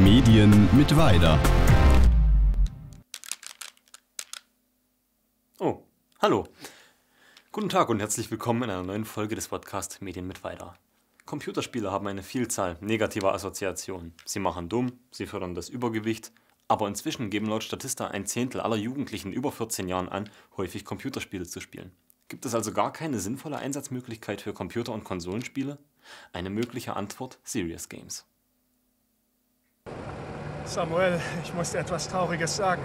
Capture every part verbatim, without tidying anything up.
Medien mit Weider. Oh, hallo. Guten Tag und herzlich willkommen in einer neuen Folge des Podcasts Medien mit Weider. Computerspiele haben eine Vielzahl negativer Assoziationen. Sie machen dumm, sie fördern das Übergewicht, aber inzwischen geben laut Statista ein Zehntel aller Jugendlichen über vierzehn Jahren an, häufig Computerspiele zu spielen. Gibt es also gar keine sinnvolle Einsatzmöglichkeit für Computer- und Konsolenspiele? Eine mögliche Antwort: Serious Games. Samuel, ich muss dir etwas Trauriges sagen.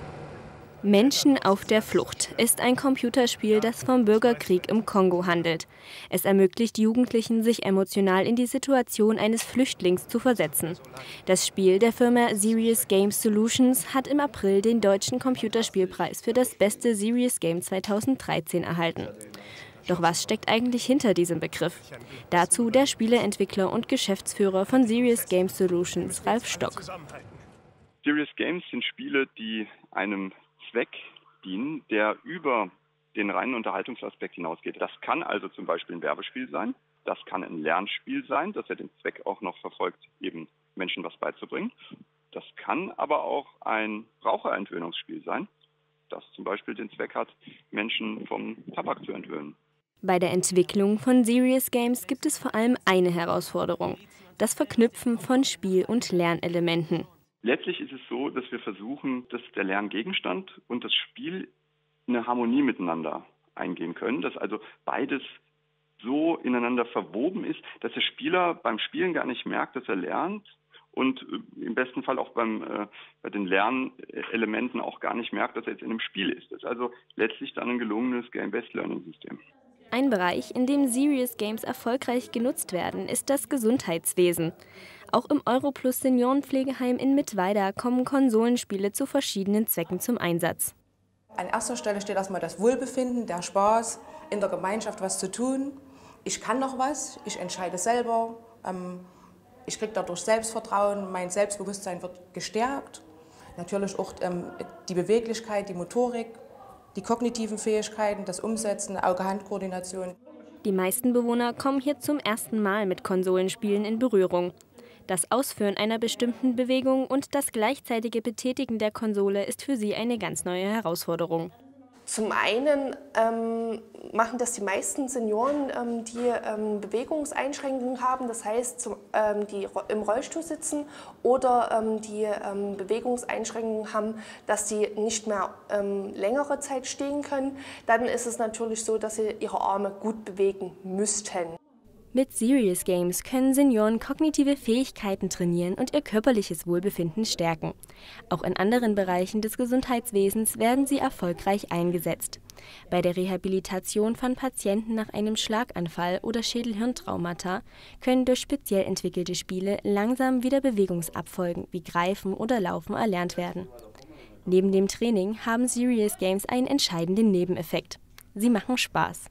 Menschen auf der Flucht ist ein Computerspiel, das vom Bürgerkrieg im Kongo handelt. Es ermöglicht Jugendlichen, sich emotional in die Situation eines Flüchtlings zu versetzen. Das Spiel der Firma Serious Games Solutions hat im April den Deutschen Computerspielpreis für das beste Serious Game zweitausenddreizehn erhalten. Doch was steckt eigentlich hinter diesem Begriff? Dazu der Spieleentwickler und Geschäftsführer von Serious Games Solutions, Ralf Stock. Serious Games sind Spiele, die einem Zweck dienen, der über den reinen Unterhaltungsaspekt hinausgeht. Das kann also zum Beispiel ein Werbespiel sein, das kann ein Lernspiel sein, das ja den Zweck auch noch verfolgt, eben Menschen was beizubringen. Das kann aber auch ein Raucherentwöhnungsspiel sein, das zum Beispiel den Zweck hat, Menschen vom Tabak zu entwöhnen. Bei der Entwicklung von Serious Games gibt es vor allem eine Herausforderung: das Verknüpfen von Spiel- und Lernelementen. Letztlich ist es so, dass wir versuchen, dass der Lerngegenstand und das Spiel eine Harmonie miteinander eingehen können, dass also beides so ineinander verwoben ist, dass der Spieler beim Spielen gar nicht merkt, dass er lernt und im besten Fall auch beim, äh, bei den Lernelementen auch gar nicht merkt, dass er jetzt in einem Spiel ist. Das ist also letztlich dann ein gelungenes Game-Based Learning-System. Ein Bereich, in dem Serious Games erfolgreich genutzt werden, ist das Gesundheitswesen. Auch im Europlus Seniorenpflegeheim in Mittweida kommen Konsolenspiele zu verschiedenen Zwecken zum Einsatz. An erster Stelle steht erstmal das Wohlbefinden, der Spaß, in der Gemeinschaft was zu tun. Ich kann noch was, ich entscheide selber, ähm, ich kriege dadurch Selbstvertrauen, mein Selbstbewusstsein wird gestärkt. Natürlich auch ähm, die Beweglichkeit, die Motorik, die kognitiven Fähigkeiten, das Umsetzen, Auge-Hand-Koordination. Die meisten Bewohner kommen hier zum ersten Mal mit Konsolenspielen in Berührung. Das Ausführen einer bestimmten Bewegung und das gleichzeitige Betätigen der Konsole ist für sie eine ganz neue Herausforderung. Zum einen ähm, machen das die meisten Senioren, ähm, die ähm, Bewegungseinschränkungen haben, das heißt, zum, ähm, die im Rollstuhl sitzen oder ähm, die ähm, Bewegungseinschränkungen haben, dass sie nicht mehr ähm, längere Zeit stehen können. Dann ist es natürlich so, dass sie ihre Arme gut bewegen müssten. Mit Serious Games können Senioren kognitive Fähigkeiten trainieren und ihr körperliches Wohlbefinden stärken. Auch in anderen Bereichen des Gesundheitswesens werden sie erfolgreich eingesetzt. Bei der Rehabilitation von Patienten nach einem Schlaganfall oder Schädel-Hirn-Traumata können durch speziell entwickelte Spiele langsam wieder Bewegungsabfolgen wie Greifen oder Laufen erlernt werden. Neben dem Training haben Serious Games einen entscheidenden Nebeneffekt: sie machen Spaß.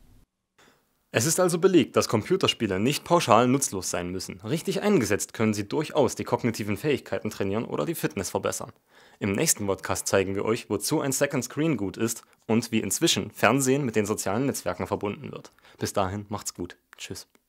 Es ist also belegt, dass Computerspiele nicht pauschal nutzlos sein müssen. Richtig eingesetzt können sie durchaus die kognitiven Fähigkeiten trainieren oder die Fitness verbessern. Im nächsten Podcast zeigen wir euch, wozu ein Second Screen gut ist und wie inzwischen Fernsehen mit den sozialen Netzwerken verbunden wird. Bis dahin macht's gut. Tschüss.